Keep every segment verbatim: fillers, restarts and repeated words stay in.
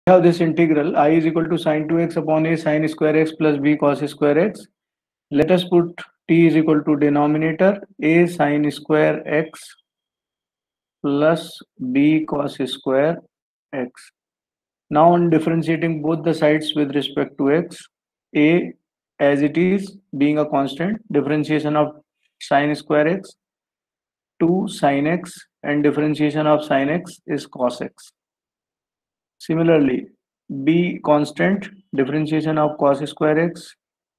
have this integral I is equal to sine two x upon a sine square x plus b cos square x. Let us put t is equal to denominator a sine square x plus b cos square x. Now on differentiating both the sides with respect to x, a as it is being a constant, differentiation of sine square x to sine x and differentiation of sine x is cos x. Similarly, b constant, differentiation of cos square x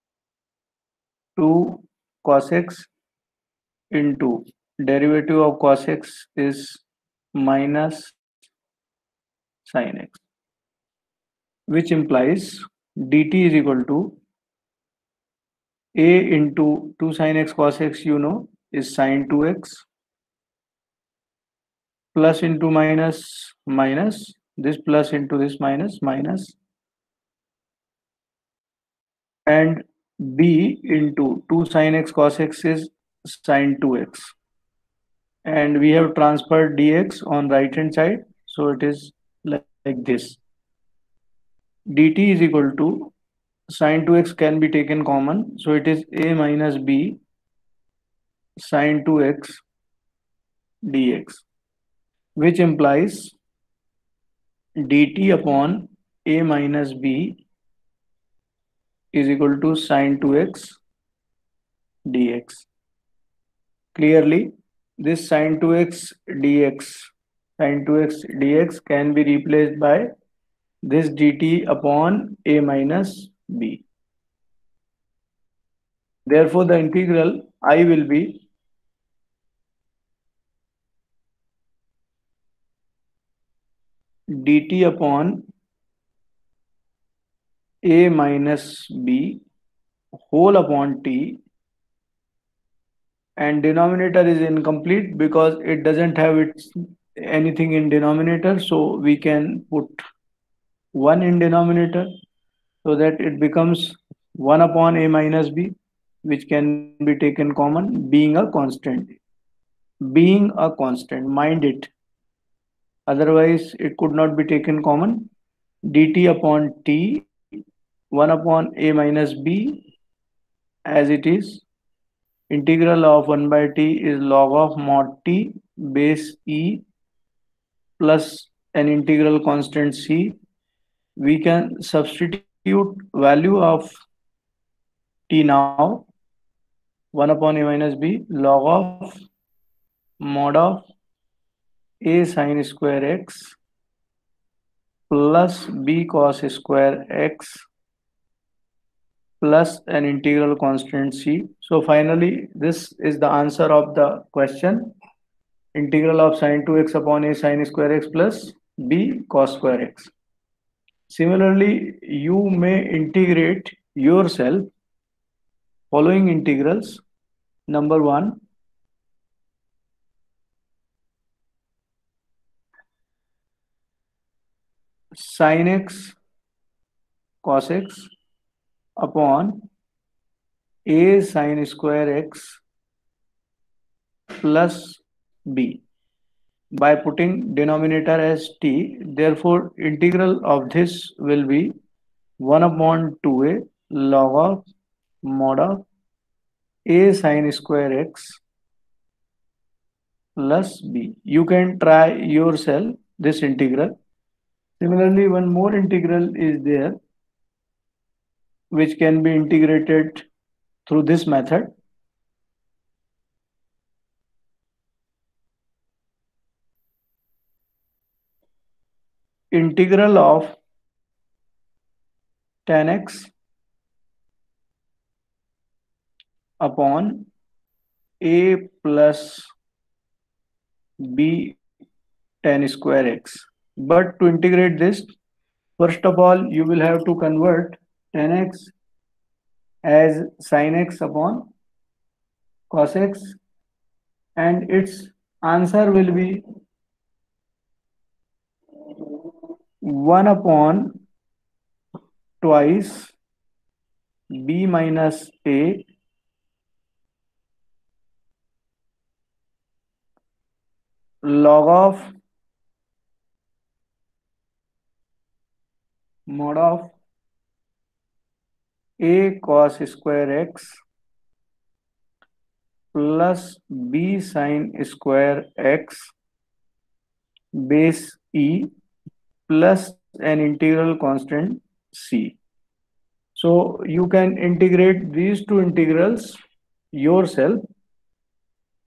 to cos x into derivative of cos x is minus sin x, which implies dt is equal to a into two sin x cos x, you know, is sin two x plus into minus minus this plus into this minus minus and b into two sin x cos x is sin two x, and we have transferred dx on right hand side, so it is like, like this. Dt is equal to sin two x can be taken common, so it is a minus b sin two x dx, which implies dt upon a minus b is equal to sin two x dx. Clearly, this sin two x dx, sin two x dx can be replaced by this dt upon a minus b. Therefore, the integral I will be dt upon a minus b whole upon t, and denominator is incomplete because it doesn't have its anything in denominator, so we can put one in denominator so that it becomes one upon a minus b, which can be taken common, being a constant. Being a constant, mind it, otherwise it could not be taken common. Dt upon t, one upon a minus b as it is. Integral of one by t is log of mod t base e plus an integral constant c. We can substitute value of t now, one upon a minus b log of mod of a sine square x plus b cos square x plus an integral constant c. So finally, this is the answer of the question. Integral of sine two x upon a sine square x plus b cos square x. Similarly, you may integrate yourself following integrals. Number one, sin x cos x upon a sine square x plus b by putting denominator as t. Therefore, integral of this will be one upon two a log of mod of a sine square x plus b. You can try yourself this integral. Similarly, one more integral is there which can be integrated through this method. Integral of tan x upon a plus b tan square x. But to integrate this, first of all, you will have to convert tan x as sin x upon cos x, and its answer will be one upon twice b minus a log of mod of a cos square x plus b sin square x base e plus an integral constant c. So you can integrate these two integrals yourself